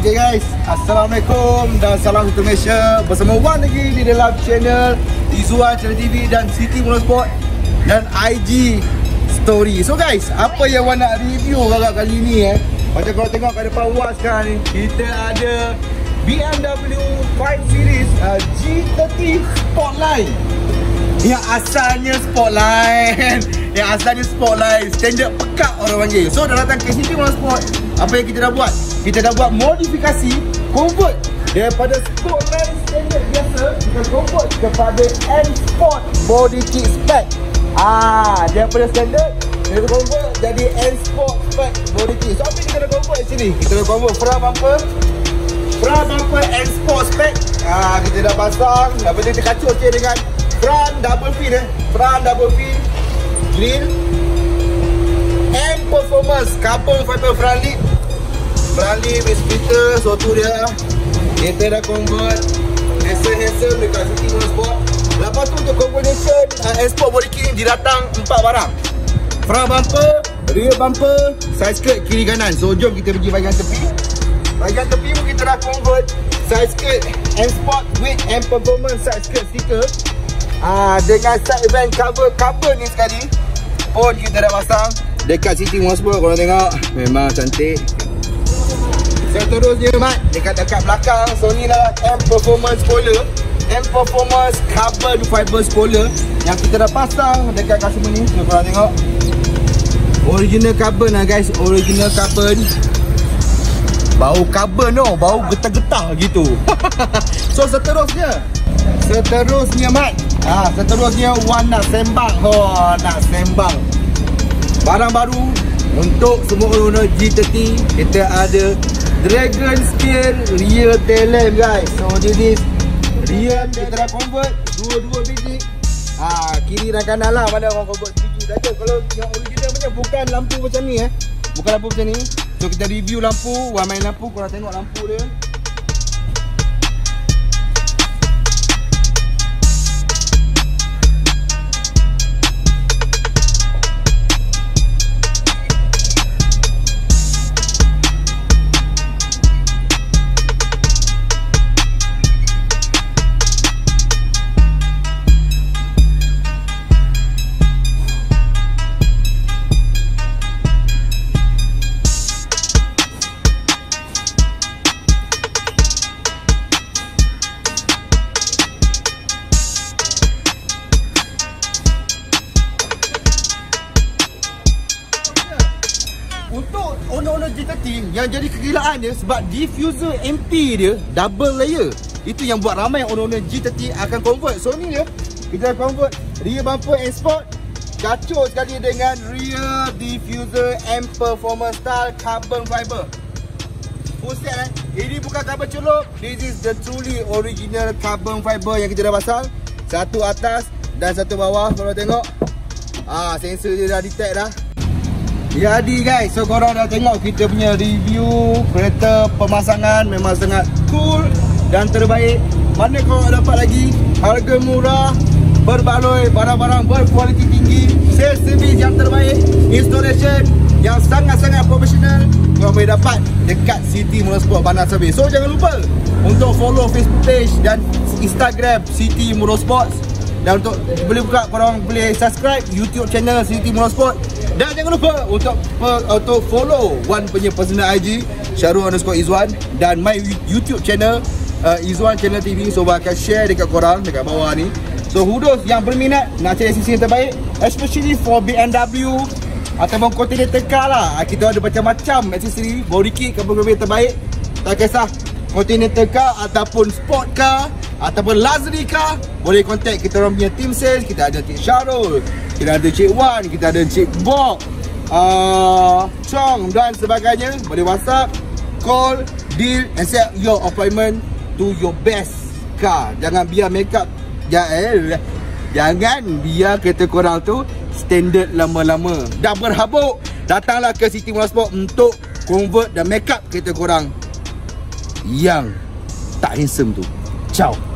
Okay guys, Assalamualaikum dan salam untuk Malaysia. Bersama Wan lagi di dalam channel Izwan Channel TV dan City Motorsport dan IG Story. So guys, apa yang Wan nak review kali ni macam korang tengok kat depan Wan sekarang ni, kita ada BMW 5 Series G30 Sportline. Yang asalnya Sportline standard pekat orang panggil. So dah datang ke City Motorsport, apa yang kita dah buat? Kita dah buat modifikasi, convert daripada Sportline standard biasa, kita convert kepada N-Sport body kit spec. Daripada standard kita convert jadi N-Sport spec body kit. So apa yang kita dah convert di sini? Kita dah convert front bumper N-Sport spec. Kita dah pasang, lepas tu kita kacau dengan front double fin grill and performance carbon fiber front lip with splitter. So tu dia, kita dah convert handsome dekat City Motorsport. Lepas tu untuk combination N-Sport body kit ni didatang 4 barang: front bumper, rear bumper, side skirt kiri kanan. So jom kita pergi bahagian tepi pun kita dah convert side skirt N-Sport with and performance side skirt sticker. Dengan side event cover ni sekali pun kita dah pasang dekat City Motorsport. Korang tengok memang cantik. Seterusnya mat, dekat belakang, so ni lah M-Performance spoiler, M-Performance carbon fiber spoiler yang kita dah pasang dekat customer ni. So korang tengok original carbon lah guys, original carbon. Bau carbon tau, bau getah-getah gitu. So seterusnya mat, seterusnya Wan nak sembang. Barang baru untuk semua owner G30. Kita ada Dragon Scale rear tail lamp guys. So this is rear, kita dah convert dua biji. Kiri dan kanan lah, mana orang convert biji saja. Kalau yang original punya bukan lampu macam ni bukan lampu macam ni. So kita review lampu, Wan main lampu, korang tengok lampu dia. Untuk owner G30 yang jadi kegilaan dia sebab diffuser MP dia double layer. Itu yang buat ramai owner G30 akan convert. So ni dia, kita convert rear bumper N-Sport, kacau sekali dengan rear diffuser M Performance style carbon fiber. Full set Ini bukan carbon celup. This is the truly original carbon fiber yang kita dah pasang. Satu atas dan satu bawah. Korang tengok sensor dia dah detect dah. Jadi guys, so korang dah tengok kita punya review kereta pemasangan, memang sangat cool dan terbaik. Mana korang dapat lagi harga murah, berbaloi, barang-barang berkualiti tinggi, sales service yang terbaik, installation yang sangat-sangat profesional, korang boleh dapat dekat City Motorsport Bandar Seri. So jangan lupa untuk follow Facebook page dan Instagram City Motorsport. Dan untuk korang boleh subscribe YouTube channel City Motorsport. Dan jangan lupa untuk follow Wan punya personal IG Syarul_Izwan dan my YouTube channel Izwan Channel TV. So Wan akan share dekat korang dekat bawah ni. So who yang berminat nak cari aksesori yang terbaik, especially for BMW ataupun kontiner car lah, kita ada macam-macam aksesori body kit yang terbaik. Tak kisah kontiner car ataupun sport car ataupun luxury car, boleh contact kita orang punya team sales. Kita ada Cik Syarul, kita ada Cik Wan, kita ada Cik Bob, Chong dan sebagainya. Boleh WhatsApp, call, deal and set your appointment to your best car. Jangan biar makeup, jangan biar kereta korang tu standard lama-lama. Dah berhabuk, datanglah ke City Motorsport untuk convert dan makeup kereta korang yang tak handsome tu. Ciao.